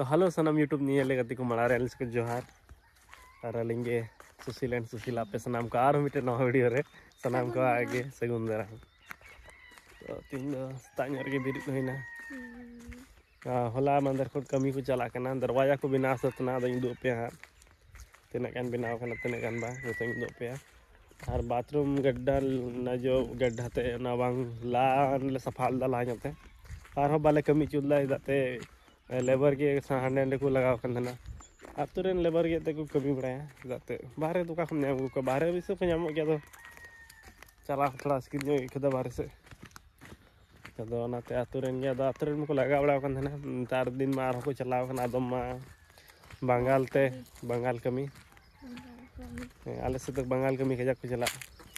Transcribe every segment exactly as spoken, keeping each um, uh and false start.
तो हेलो सनम यूट्यूब नीले गति को मड़ा रहे को जोहार और अलिंगे सुशील एंड सुशील आपे सनाम को और मिटे नवा वीडियो रे सनाम को आगे सगुन दरा तो तीन सतान के बिरित होइना होला मंदिर को कमी को चला करना दरवाजा को बिना सतना दो दो पे हां तीन कान बनाव करना तीन कान बा तो दो पे और बाथरूम गड्ढा ना जो गड्ढा ते ना बांग ला सफाल दा ला जते और बाले कमी चुदला जाते लेबर के हांडे को लगाव करना आतु रेन लेबर के ते को कमी बड़ाया जाते बाहर दुका खम नाम को बाहर भी से को नाम गया तो चला थोड़ा स्किन जो खदा बाहर से तो नाते आतु रेन गया तो आतु रेन को लगा बड़ा करना चार दिन में आर को चलाव करना दम मा बंगाल ते बंगाल कमी आले से तक बंगाल कमी के जाक चला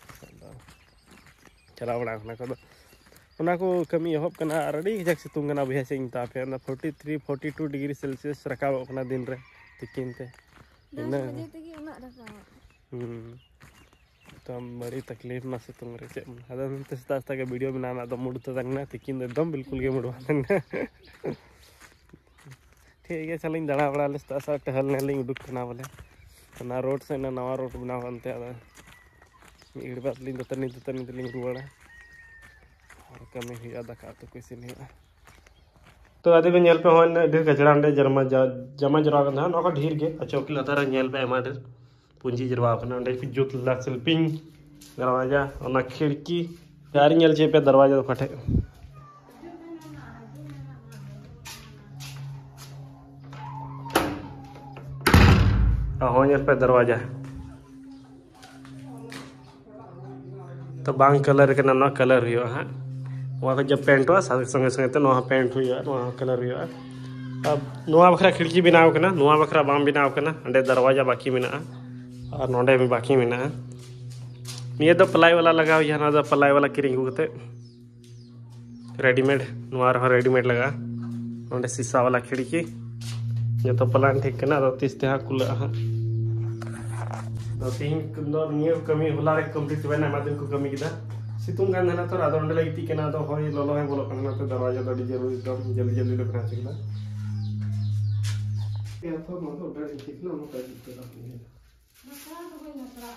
चला बड़ा करना को उना को कमी एहब करना अड़ी जक सितुंग करना भैया से इंता पे ना forty three forty two degree Celsius रकाब करना दिन रे तिकिन ते इना हम तो बड़ी तकलीफ ना सितुंग रे चे अदा नते सता सता के वीडियो बनाना तो मुड़ तो तंगना तिकिन एकदम बिल्कुल के मुड़वा तंगना ठीक है चलिन दड़ा बड़ा ले सता सा टहलने लिंग उडुक ना बोले ना रोड से ना नवा रोड बनाव अंते अदा इड़ बात लिंग तो तनी तनी लिंग रुवाड़ा कमी हुआ दका तो किसी नहीं है तो आदि को नेल पे होन ढेर कचरा अंडे जमा जमा जरा करना नका ढेर के चौकी लतार नेल पे एमा ढेर पूंजी जरवा करना अंडे फिर जुत ला सेल्पिंग दरवाजा और खिड़की यार नेल चे पे दरवाजा तो फटे हो नेल पे दरवाजा तो बांग कलर के ना कलर हुआ है वहाँ जब पेंट हुआ संगे संगे तो वहाँ पेंट हुआ वहाँ कलर हुआ अब नुआ बखरा खिड़की बनाव करना नुआ बखरा बाम बनाव करना अंडे दरवाजा बाकी में और नोडे में बाकी में निये तो पलाई वाला लगा हुआ ना पलाई वाला किरिंग होते रेडीमेड नुआ रहा रेडीमेड लगा नोडे शीशा वाला खिड़की जो तो पलान ठीक करना तो तीस तेहा कुल तो तीन निये कमी होला रे कंप्लीट बना मादन को कमी किदा सितुंग गान ना तो आदो अंडे लगी के ना तो होय लोलो है बोलो करना तो दरवाजा बड़ी जरूरी एकदम जल्दी जल्दी ले बना सकला या तो मो तो बड़ी ठीक ना मो कर दिते ना मसा तो कोई ना करा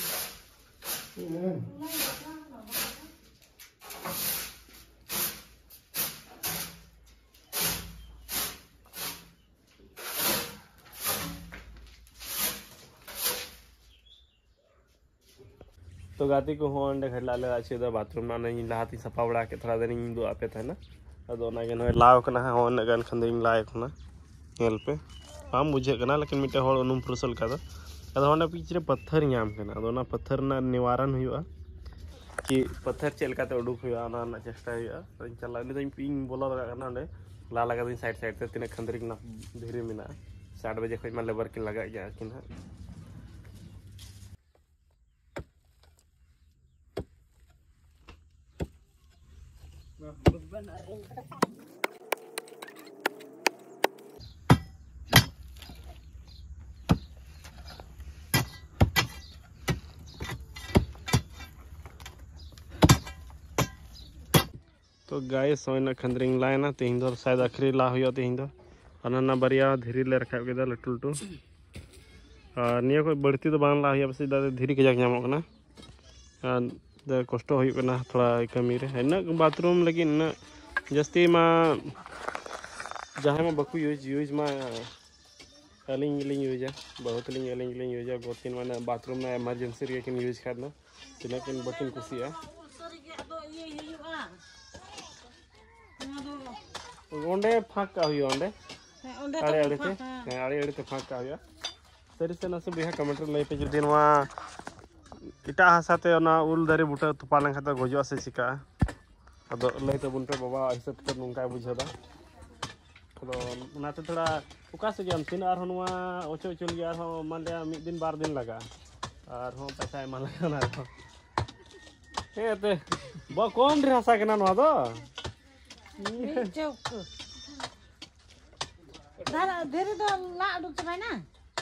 तो गाती को हो अंडे खडला ले अच्छे द बाथरूम ना नहीं लाती सफा बड़ा के थोड़ा देर दो आपे था ना अदो ना गन लाव कना हो न गन खंदिंग लायक ना हेल पे हम बुझे कना लेकिन मिटे होड़ अनुम प्रोसल का अदो होना पीछे पत्थर याम कना अदो ना पत्थर ना निवारण हुआ कि पत्थर चलका ते उडुक हुआ ना ना चेष्टा हुआ तो चला ले तो पिंग बोला लगा करना अंडे ला लगा दिन साइड साइड से तिने खंदरिक ना धीरे मिना साठ बजे कोई मा लेबर के लगा गया कि ना तो गाय सोना खंदरिंग लाए ना तीन दो शायद आखिरी ला हुआ तीन दो अनना बरिया धीरे ले रखा के लटू लटू और निया कोई बढ़ती तो बांग ला हुआ बस धीरे के जाक नामो कना कष्ट होना थोड़ा कमी रे इना बाथरूम लगी इना जस्ती मा जहाँ में बकू यूज यूज मा अलिंग लिंग यूज बहुत लिंग अलिंग लिंग यूज गोतिन माने बाथरूम में इमरजेंसी रे किन यूज करना तिना किन बकिन कुसिया ओंडे फाक का हुई ओंडे अरे अरे ते अरे अरे ते फाक का हुआ सरी से ना सब यहां कमेंट लै पे दिन वा इटा हासाते ना उल दारे बुटा तुपा लं खाता गोजवा से सिका अदो लै तो बुनटे बाबा ऐसे तो नुंका बुझादा तो नाते थोड़ा उका से हम तीन आर हनुआ ओचो चल गया हो मान लिया मिद दिन बार दिन लगा और हो पैसा मा लगा ना तो ए ते बा कौन रे हासा के ना नो दो चौक दादा धीरे तो ला उडुक चबाय ना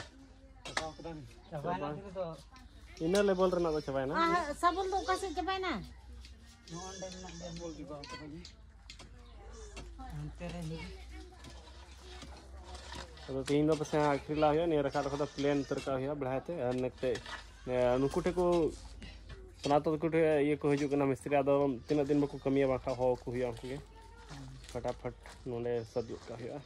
चबाय ना धीरे तो इनर लेवल रे ना तो चबाय ना हां सबल तो का से चबाय ना नो अंडे ना बोल दी बात तो हम तेरे ही तो तीन दो पासे आखिरला हुआ नहीं रखा रखा प्लेन उतर का हुआ बढ़ाते और नेक्टे नुकु टेको सना तो कुटे ये को हजू कना मिस्त्री आदो तीन दिन बको कमिया बाखा हो को हुआ उनके फटाफट नोने सब का हुआ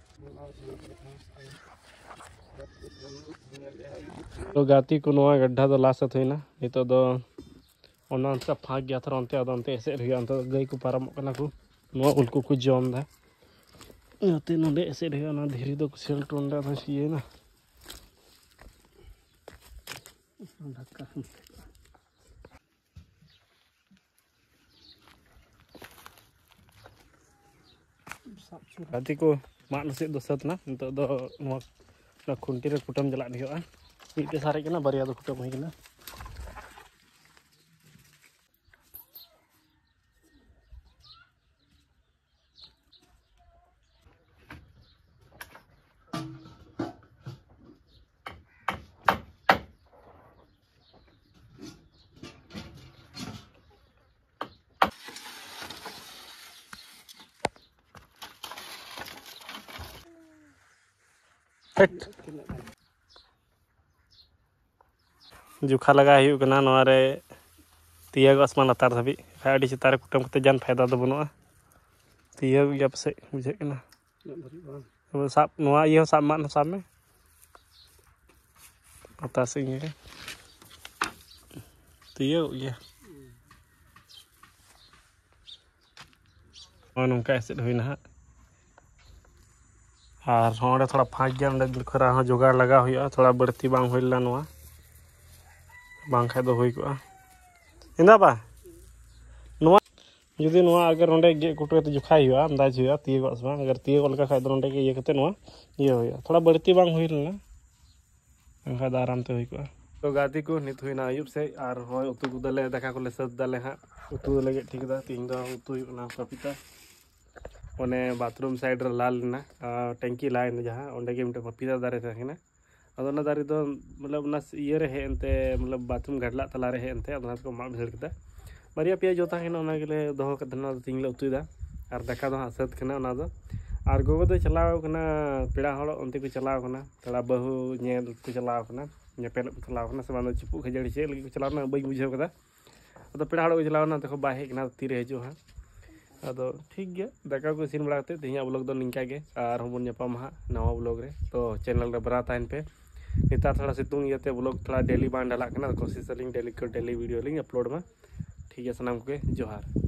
तो गाती को नवा गड्ढा तो लासत हुई ना ये तो दो ओना अंत फाक गया था अंते आदो अंते ऐसे हुआ अंत गई को पारम कना को नवा उल्कु को जम दा याते नोंडे ऐसे हुआ ना धीरे दो सेल टोंडा था ये ना ढक्का गाती को माग नसे दो सत ना तो दो नवा खुंटी रे कुटम जला दिया मीटे सारे के ना बरिया दो कुटम हुई ना जुखा लगा हुआ नवारे तीयाग आसमान लातार धाबी खाई चितारे कुटम करते जान फायदा दो बनुआ तीयाग गया पासे बुझेना साब नवा ये साब मान साब में अता से ये तीयाग गया और नौका ऐसे हुईना और हाँ थोड़ा फाँक गया खरा हाँ जोगाड़ लगा हुआ थोड़ा बढ़ती बांग होइला नवा बांग खाय दो हुई को इंदा बा नवा जुदी नवा अगर नोंडे गे कुटो ते जुखाई हुआ अंदाज हुआ तीगो असमा अगर तीगो लगा खाय दो नोंडे के ये कते नवा ये हुआ थोड़ा बढ़ती बांग होइला अंखा आराम ते हुई को तो गाती को नित हुईना अयुब से और होय उतु गुदले दाका को ले सद दाले हा उतु लगे ठीक दा तीन दो उतु हुईना पपीता ओने बाथरूम साइड रे लाल ना टैंकी लाइन जहां ओंडे के मिटे पपीता दारे थाकेना अदो ना दारे दो मतलब ना ये रे हेनते मतलब बाथरूम गडला तला रे हेनते अदो को मा भेड़ केता बारिया पिया जोता हेना ओना गेले दोहो के धना तिंगले उतुदा और दाका दो हासत कना ओना दो और गोगो दो चलाव कना पेड़ा हड़ ओंते को चलाव कना थोड़ा बहु नेल को चलाव कना नेपेल को चलाव कना से बानो चिपु खजड़ी से लगी को चलाव ना बई बुझाव कदा अदो पेड़ा हड़ को चलाव ना तको बाहे कना तीरे हजो हा अदो ठीक गया दाका को इसिन बड़ा करते तेहिया ब्लॉग दो निंका गे और हम नेपाम हा नवा ब्लॉग रे तो चैनल रे बरा ताइन पे नेतार थोड़ा सितुंग इते ब्लॉग थोड़ा डेली बांड डाला कोशिश करें डेली को डेली वीडियो लिंग अपलोड में ठीक है सनाम को जोहार।